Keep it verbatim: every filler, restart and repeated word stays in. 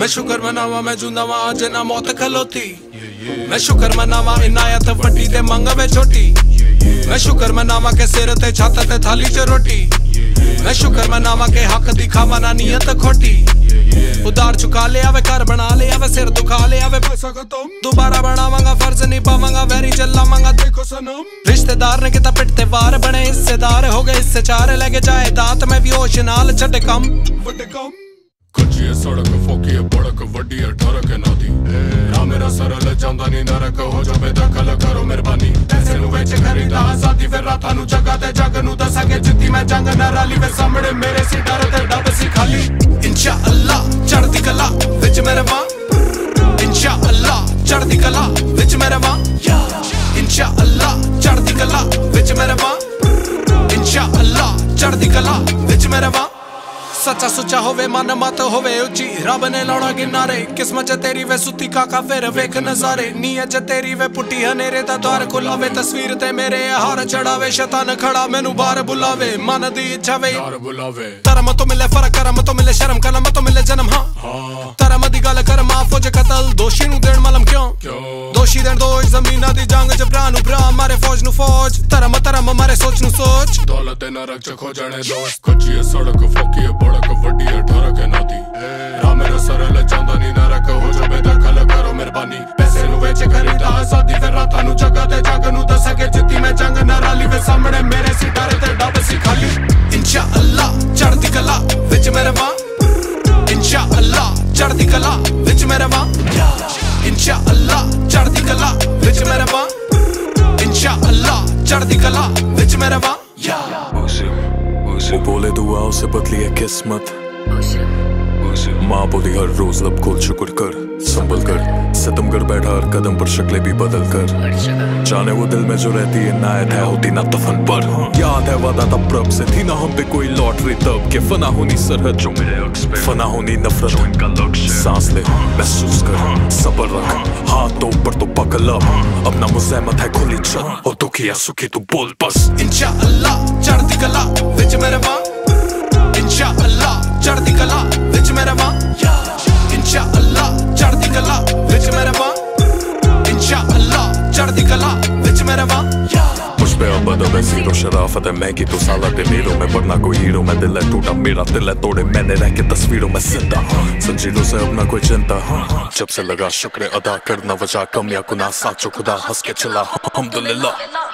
मैं शुक्र मनावा मैं जुंदावा आज ना मौत खलोती। मैं शुक्र मनावा इनायत वड्डी ते मंग वे छोटी। मैं शुक्र मनावा के सिर ते छत ते थाली च रोटी। मैं शुक्र मनावा के हक दिखावा ना नियत खोटी। उधार चुका ले आवे घर बना ले आवे सिर दुखा ले आवे पैसा खत्म। दोबारा बनावांगा फर्ज निभावांगा वैरी चलावांगा देखो सनम। रिश्तेदार ने किता पिटते वार बने हिस्सेदार हो गए इससे चार लगे जाए दात में भी होश नाल छटे कम वड्डे कम। कच्ची है सड़क फोकी है बड़क वड्डी है ठरक है नदी। ना मेरा सरल जांदा नी नरक हो जावे दखल करो मेहरबानी। ऐसे नु वेच खरीदा आजादी फिर रातां नु जगा ते जग नु दसा के जित्ती मैं जंग न राली वे सामने मेरे सी डर ते डब सी खाली। इंशाअल्लाह चढ़दी कला विच मेरे वां। इंशाअल्लाह चढ़दी कला विच मेरे वां। इंशाअल्लाह चढ़दी कला विच मेरे वां। इंशाअल्लाह चढ़दी कला विच मेरे वां। सच्चा सुचा होवे मन मत होवे उची रब ने लाउणा किनारे। किस्मत च तेरी वे सुती काका फिर वेख नजारे। नीयत च तेरी वे पुट्टी हनेरे दा द्वार खुलावे। तस्वीर ते मेरे हार चढ़ावे शैतान खड़ा मैनू बाहर बुलावे। मन दी इच्छा वे बुलावे। धर्म तो मिले फर्क करम तो मिले शर्म कलम तो मिले जन्म। हाँ धर्म दी गल कर माफ हो जे कतल दोषी नु देण मलम क्यों दोषी देण दोष जमीना दी जंग च भरा नु भरा मारे फौज नु फौज। धर्म धर्म मारे सोच नु सोच। दौलत ते नरक च खो जाने दोस्त। कच्ची है सड़क फोकी है बड़क वड्डी है ठरक है नदी। ना मेरा सरल जांदा नी नरक हो जावे दखल करो मेहरबानी। पैसे नु वेच खरीदा आजादी फिर रातां नु जगा ते जग नु दसा के जित्ती मैं जंग न राली वे सामने मेरे सी डर ते डब सी खाली। इंशाअल्लाह चढ़दी कला विच मेरे वां। इंशाअल्लाह चढ़दी कला विच मेरे वां। इंशाअल्लाह चढ़दी कला विच मेरे वां। इंशाअल्लाह चढ़दी कला विच मेरे वां। वो बोले दुआ उसे बदली है किस्मत। माँ बोली हर रोज लब खोल शुक्र कर संभल कर। सितम कर बैठा हर कदम पर शक्लें भी बदल कर। जाने वो दिल में जो रहती है नायत है होती ना दफन पर। याद है वादा तब रब से थी ना हम पे कोई लॉटरी तब के फना होनी सरहद जो मेरे अक्स पे फना होनी नफरत जो इनका लक्ष्य। सांस ले महसूस कर सबर रख हाथ तो ऊपर तो पकड़ अब अपना मुज़ाहमत है खुली छत और दुखी या सुखी तू बोल बस। इंशाअल्लाह चढ़दी कला विच मेरे वां। इंशाअल्लाह चढ़दी कला विच मेरे वां। इंशाअल्लाह चढ़दी कला विच मेरे वां। इंशाअल्लाह चढ़दी कला विच मेरे वां। मुझ पे अब अदब है जीरो शराफत है मैं की तो साला दे नीरो में वरना कोई हीरो। मैं दिल है टूटा मेरा दिल है तोड़े मैंने रह के तस्वीरों में जिंदा। संजीलों से अब ना कोई चिंता जब से लगा शुक्र अदा करना वजह कम या गुनाह साचो खुदा हंस के चला अल्हम्दुलिल्लाह।